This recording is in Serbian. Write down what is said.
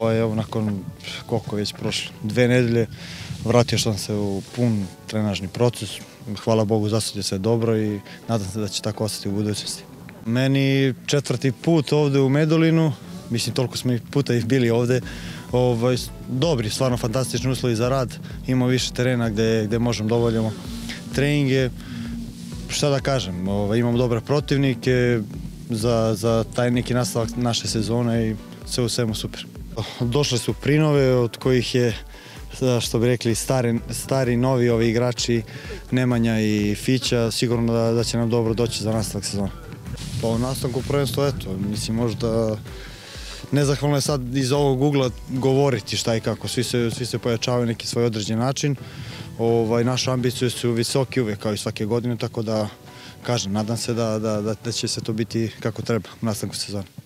Evo, nakon koliko već prošlo 2 nedelje, vratio sam se u pun trenažni proces. Hvala Bogu, zasad je sve dobro i nadam se da će tako ostati u budućnosti. Meni 4. put ovde u Medulinu, mislim toliko smo puta i bili ovde, dobri, stvarno fantastični uslovi za rad, imamo više terena gde možemo da obavljamo treninge. Šta da kažem, imamo dobre protivnike za taj neki nastavak naše sezone i sve u svemu super. Došle su prinove od kojih je, što bi rekli, stari novi ovi igrači Nemanja i Fića, sigurno da će nam dobro doći za nastavak sezona. Pa u nastavku prvenstva, eto, mislim možda nezahvalno je sad iz ovog ugla govoriti šta i kako, svi se pojačavaju neki svoj određen način. Naše ambicije su visoke uvek kao i svake godine, tako da kažem, nadam se da će se to biti kako treba u nastavku sezona.